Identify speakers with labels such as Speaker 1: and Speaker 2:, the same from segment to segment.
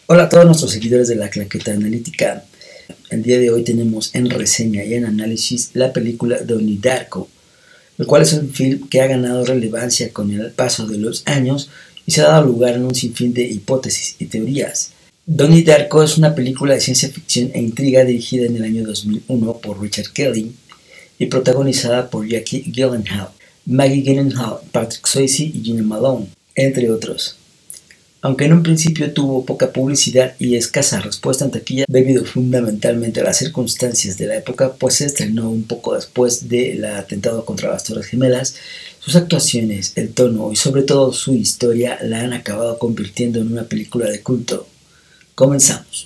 Speaker 1: Hola a todos nuestros seguidores de la Claqueta Analítica. El día de hoy tenemos en reseña y en análisis la película Donnie Darko, el cual es un film que ha ganado relevancia con el paso de los años y se ha dado lugar en un sinfín de hipótesis y teorías. Donnie Darko es una película de ciencia ficción e intriga dirigida en el año 2001 por Richard Kelly y protagonizada por Jake Gyllenhaal, Maggie Gyllenhaal, Patrick Swayze y Gina Malone, entre otros. Aunque en un principio tuvo poca publicidad y escasa respuesta en taquilla debido fundamentalmente a las circunstancias de la época, pues se estrenó un poco después del atentado contra las Torres Gemelas, sus actuaciones, el tono y sobre todo su historia la han acabado convirtiendo en una película de culto. Comenzamos.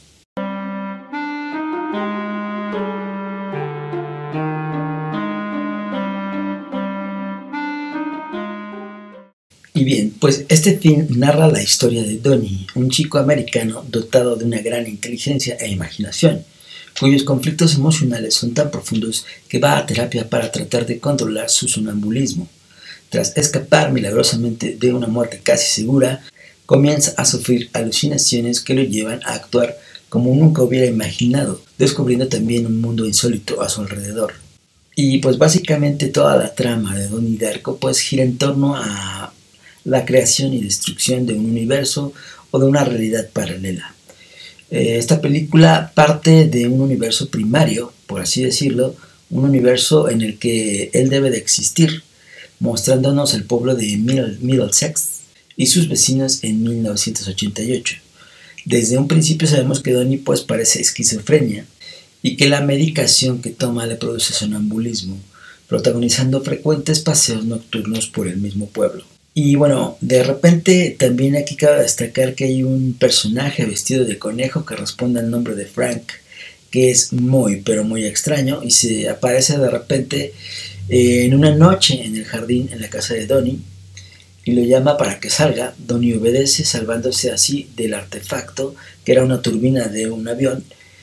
Speaker 1: Y bien, pues este film narra la historia de Donnie, un chico americano dotado de una gran inteligencia e imaginación, cuyos conflictos emocionales son tan profundos que va a terapia para tratar de controlar su sonambulismo. Tras escapar milagrosamente de una muerte casi segura, comienza a sufrir alucinaciones que lo llevan a actuar como nunca hubiera imaginado, descubriendo también un mundo insólito a su alrededor. Y pues básicamente toda la trama de Donnie Darko pues gira en torno a la creación y destrucción de un universo o de una realidad paralela. Esta película parte de un universo primario, por así decirlo, un universo en el que él debe de existir, mostrándonos el pueblo de Middlesex y sus vecinos en 1988. Desde un principio sabemos que Donnie pues padece esquizofrenia y que la medicación que toma le produce sonambulismo, protagonizando frecuentes paseos nocturnos por el mismo pueblo. Y bueno, de repente también aquí cabe destacar que hay un personaje vestido de conejo que responde al nombre de Frank, que es muy pero muy extraño y se aparece de repente en una noche en el jardín en la casa de Donnie y lo llama para que salga. Donnie obedece, salvándose así del artefacto que era una turbina de un avión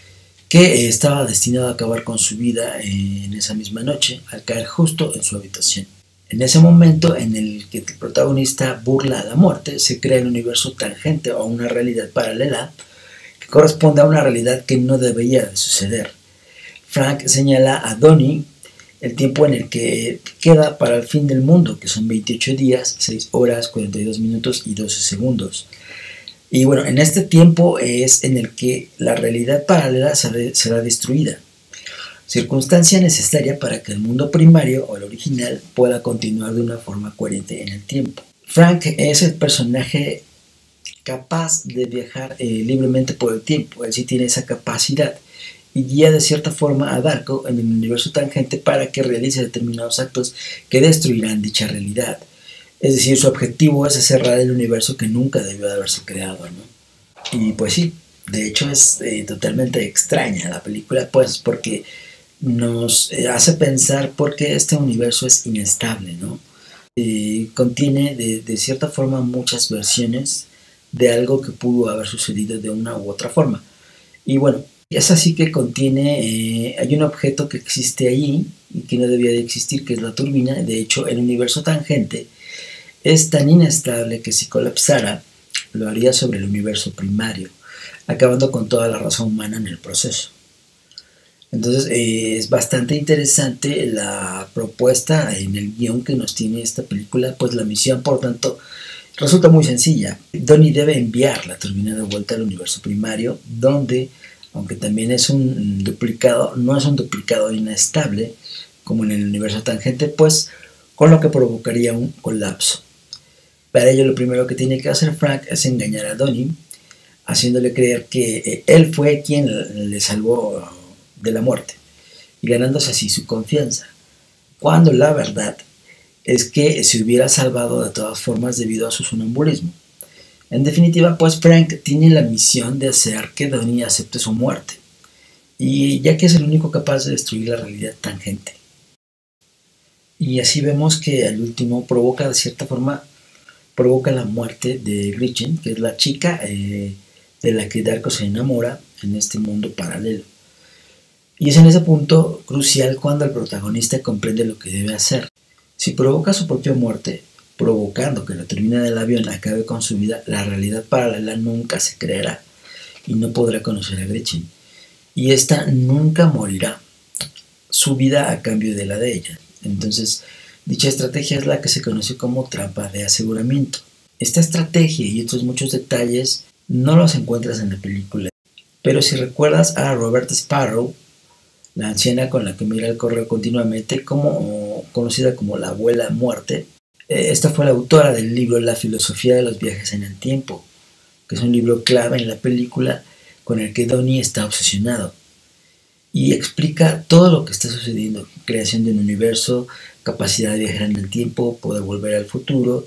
Speaker 1: que estaba destinado a acabar con su vida en esa misma noche al caer justo en su habitación. En ese momento en el que el protagonista burla a la muerte, se crea el universo tangente o una realidad paralela que corresponde a una realidad que no debería de suceder. Frank señala a Donnie el tiempo en el que queda para el fin del mundo, que son 28 días, 6 horas, 42 minutos y 12 segundos. Y bueno, en este tiempo es en el que la realidad paralela será destruida. Circunstancia necesaria para que el mundo primario o el original pueda continuar de una forma coherente en el tiempo. Frank es el personaje capaz de viajar libremente por el tiempo. Él sí tiene esa capacidad y guía de cierta forma a Darko en el universo tangente para que realice determinados actos que destruirán dicha realidad. Es decir, su objetivo es cerrar el universo que nunca debió de haberse creado, ¿no? Y pues sí, de hecho es totalmente extraña la película, pues porque nos hace pensar por qué este universo es inestable, ¿no? Contiene de cierta forma muchas versiones de algo que pudo haber sucedido de una u otra forma. Y bueno, es así que contiene, hay un objeto que existe ahí y que no debía de existir, que es la turbina. De hecho, el universo tangente es tan inestable que si colapsara, lo haría sobre el universo primario, acabando con toda la raza humana en el proceso. Entonces es bastante interesante la propuesta en el guión que nos tiene esta película, pues la misión, por tanto, resulta muy sencilla. Donnie debe enviar la turbina de vuelta al universo primario, donde, aunque también es un duplicado, no es un duplicado inestable, como en el universo tangente, pues con lo que provocaría un colapso. Para ello lo primero que tiene que hacer Frank es engañar a Donnie, haciéndole creer que él fue quien le salvó de la muerte y ganándose así su confianza, cuando la verdad es que se hubiera salvado de todas formas debido a su sonambulismo. En definitiva, pues Frank tiene la misión de hacer que Donnie acepte su muerte, y ya que es el único capaz de destruir la realidad tangente. Y así vemos que al último provoca de cierta forma la muerte de Gretchen, que es la chica de la que Darko se enamora en este mundo paralelo. Y es en ese punto crucial cuando el protagonista comprende lo que debe hacer. Si provoca su propia muerte, provocando que la turbina del avión acabe con su vida, la realidad paralela nunca se creará y no podrá conocer a Gretchen. Y esta nunca morirá, su vida a cambio de la de ella. Entonces, dicha estrategia es la que se conoce como trampa de aseguramiento. Esta estrategia y otros muchos detalles no los encuentras en la película. Pero si recuerdas a Roberta Sparrow, la anciana con la que mira el correo continuamente, conocida como la abuela muerte, esta fue la autora del libro La filosofía de los viajes en el tiempo, que es un libro clave en la película con el que Donnie está obsesionado. Y explica todo lo que está sucediendo: creación de un universo, capacidad de viajar en el tiempo, poder volver al futuro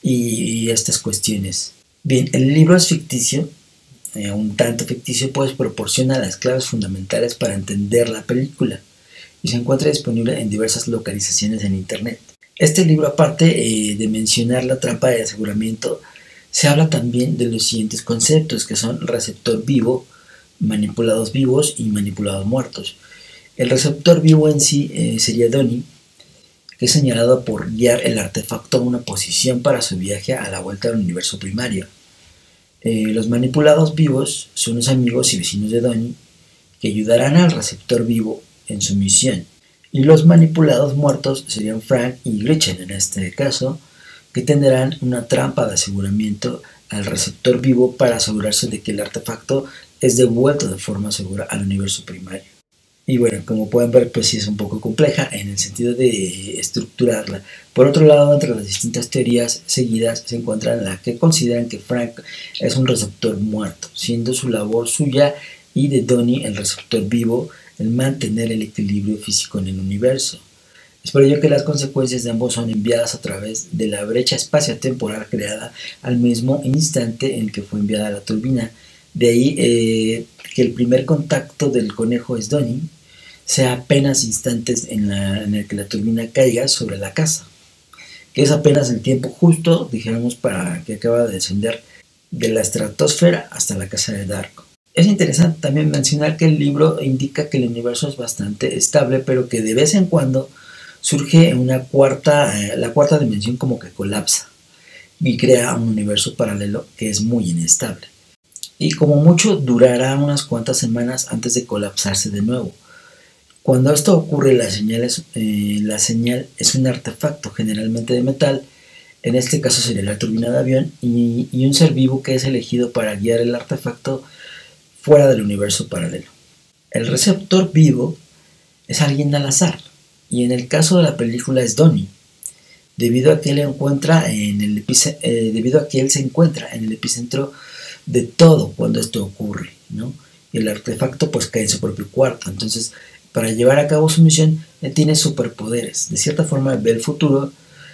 Speaker 1: y estas cuestiones. Bien, el libro es ficticio, un tanto ficticio, pues proporciona las claves fundamentales para entender la película y se encuentra disponible en diversas localizaciones en internet. Este libro, aparte de mencionar la trampa de aseguramiento, se habla también de los siguientes conceptos, que son receptor vivo, manipulados vivos y manipulados muertos. El receptor vivo en sí sería Donnie, que es señalado por guiar el artefacto a una posición para su viaje a la vuelta al universo primario. Los manipulados vivos son los amigos y vecinos de Donnie, que ayudarán al receptor vivo en su misión. Y los manipulados muertos serían Frank y Gretchen, en este caso, que tendrán una trampa de aseguramiento al receptor vivo para asegurarse de que el artefacto es devuelto de forma segura al universo primario. Y bueno, como pueden ver, pues sí es un poco compleja en el sentido de estructurarla. Por otro lado, entre las distintas teorías seguidas se encuentran las que consideran que Frank es un receptor muerto, siendo su labor suya y de Donnie, el receptor vivo, el mantener el equilibrio físico en el universo. Es por ello que las consecuencias de ambos son enviadas a través de la brecha espaciotemporal creada al mismo instante en que fue enviada la turbina. De ahí que el primer contacto del conejo es Donnie sea apenas instantes en el que la turbina caiga sobre la casa, que es apenas el tiempo justo, dijéramos, para que acaba de descender de la estratosfera hasta la casa de Darko. Es interesante también mencionar que el libro indica que el universo es bastante estable, pero que de vez en cuando surge la cuarta dimensión como que colapsa y crea un universo paralelo que es muy inestable. Y como mucho durará unas cuantas semanas antes de colapsarse de nuevo. Cuando esto ocurre, la señal es un artefacto generalmente de metal, en este caso sería la turbina de avión, y un ser vivo que es elegido para guiar el artefacto fuera del universo paralelo. El receptor vivo es alguien al azar, y en el caso de la película es Donnie, debido a que él se encuentra en el epicentro de todo cuando esto ocurre, ¿no? Y el artefacto pues cae en su propio cuarto. Entonces, para llevar a cabo su misión, él tiene superpoderes. De cierta forma ve el futuro,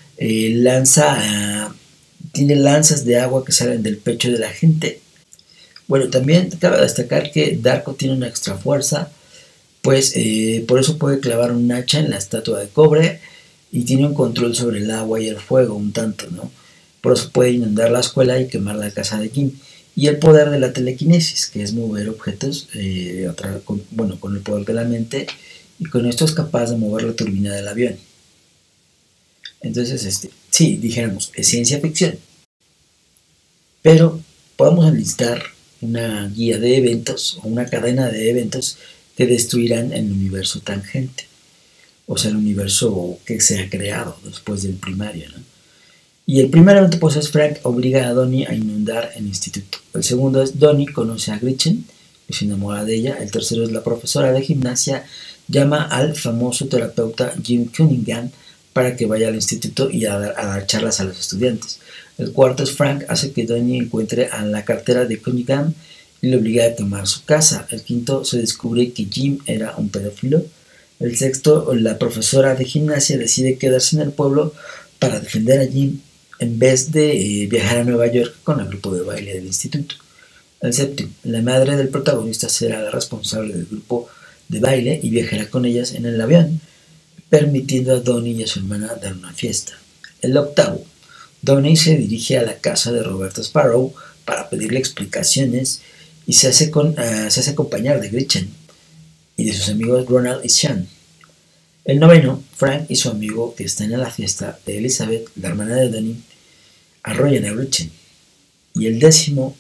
Speaker 1: tiene lanzas de agua que salen del pecho de la gente. Bueno, también cabe destacar que Darko tiene una extra fuerza, pues por eso puede clavar un hacha en la estatua de cobre y tiene un control sobre el agua y el fuego un tanto, ¿no? Por eso puede inundar la escuela y quemar la casa de Jim. Y el poder de la telequinesis, que es mover objetos con el poder de la mente, y con esto es capaz de mover la turbina del avión. Entonces, sí, dijéramos, es ciencia ficción, pero podemos enlistar una guía de eventos o una cadena de eventos que destruirán el universo tangente, o sea, el universo que se ha creado después del primario, ¿no? Y el primer evento pues es Frank obliga a Donnie a inundar el instituto. El segundo es Donnie conoce a Gretchen y se enamora de ella. El tercero es la profesora de gimnasia llama al famoso terapeuta Jim Cunningham para que vaya al instituto y a dar charlas a los estudiantes. El cuarto es Frank hace que Donnie encuentre a la cartera de Cunningham y le obliga a quemar su casa. El quinto se descubre que Jim era un pedófilo. El sexto, la profesora de gimnasia decide quedarse en el pueblo para defender a Jim en vez de viajar a Nueva York con el grupo de baile del instituto. El séptimo, la madre del protagonista será la responsable del grupo de baile y viajará con ellas en el avión, permitiendo a Donnie y a su hermana dar una fiesta. El octavo, Donnie se dirige a la casa de Roberta Sparrow para pedirle explicaciones y se hace acompañar de Gretchen y de sus amigos Ronald y Sean. El noveno, Frank y su amigo que están en la fiesta de Elizabeth, la hermana de Donnie, arrollan a Gretchen. Y el décimo,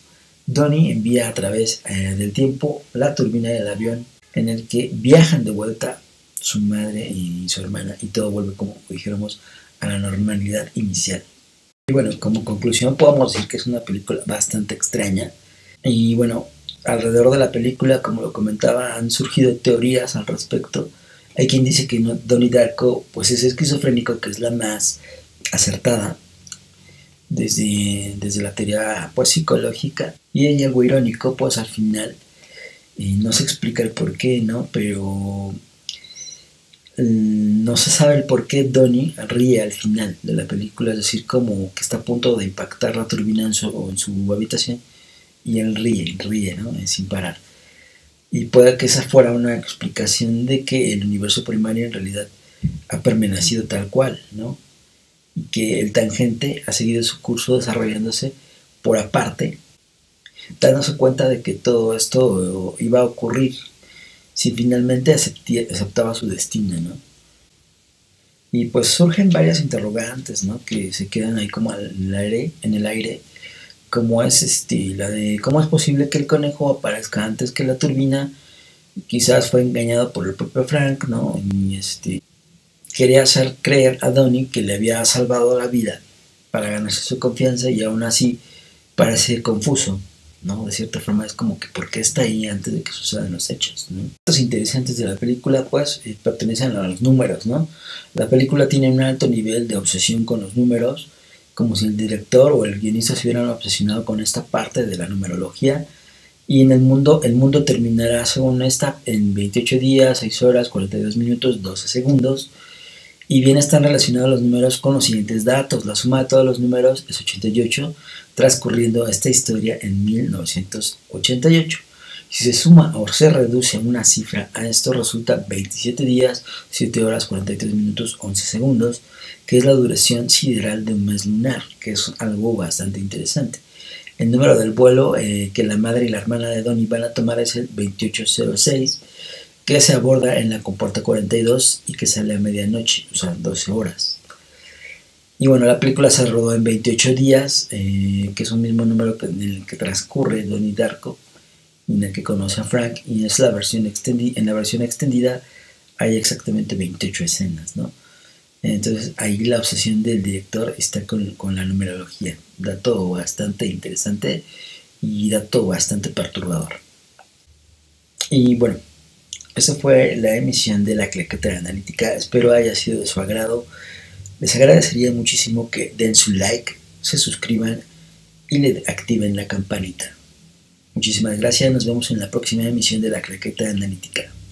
Speaker 1: Donnie envía a través del tiempo la turbina del avión en el que viajan de vuelta su madre y su hermana y todo vuelve, como dijéramos, a la normalidad inicial. Y bueno, como conclusión podemos decir que es una película bastante extraña. Y bueno, alrededor de la película, como lo comentaba, han surgido teorías al respecto. Hay quien dice que Donnie Darko pues es esquizofrénico, que es la más acertada desde la teoría pues psicológica. Y hay algo irónico, pues al final no se explica el por qué, ¿no? Pero no se sabe el por qué Donnie ríe al final de la película, es decir, como que está a punto de impactar la turbina en su habitación y él ríe, ¿no? Sin parar. Y puede que esa fuera una explicación de que el universo primario en realidad ha permanecido tal cual, ¿no? Y que el tangente ha seguido su curso desarrollándose por aparte, dándose cuenta de que todo esto iba a ocurrir si finalmente aceptaba su destino, ¿no? Y pues surgen varias interrogantes, ¿no? Que se quedan ahí como en el aire, como es la de cómo es posible que el conejo aparezca antes que la turbina. Quizás fue engañado por el propio Frank, ¿no? Y quería hacer creer a Donnie que le había salvado la vida para ganarse su confianza y aún así parece confuso, ¿no? De cierta forma es como que ¿por qué está ahí antes de que sucedan los hechos, ¿no? Los interesantes de la película pues pertenecen a los números, ¿no? La película tiene un alto nivel de obsesión con los números, como si el director o el guionista se hubieran obsesionado con esta parte de la numerología. Y en el mundo terminará, según esta, en 28 días, 6 horas, 42 minutos, 12 segundos. Y bien están relacionados los números con los siguientes datos. La suma de todos los números es 88, transcurriendo esta historia en 1988. Si se suma o se reduce una cifra a esto, resulta 27 días, 7 horas, 43 minutos, 11 segundos, que es la duración sideral de un mes lunar, que es algo bastante interesante. El número del vuelo que la madre y la hermana de Donnie van a tomar es el 2806, que se aborda en la compuerta 42 y que sale a medianoche, o sea, 12 horas. Y bueno, la película se rodó en 28 días, que es un mismo número en el que transcurre Donnie Darko, en el que conoce a Frank, y es la versión extendida. En la versión extendida hay exactamente 28 escenas, ¿no? Entonces ahí la obsesión del director está con la numerología. Dato bastante interesante y dato bastante perturbador. Y bueno, esa fue la emisión de la Claqueta Analítica. Espero haya sido de su agrado. Les agradecería muchísimo que den su like, se suscriban y le activen la campanita. Muchísimas gracias. Nos vemos en la próxima emisión de la Claqueta Analítica.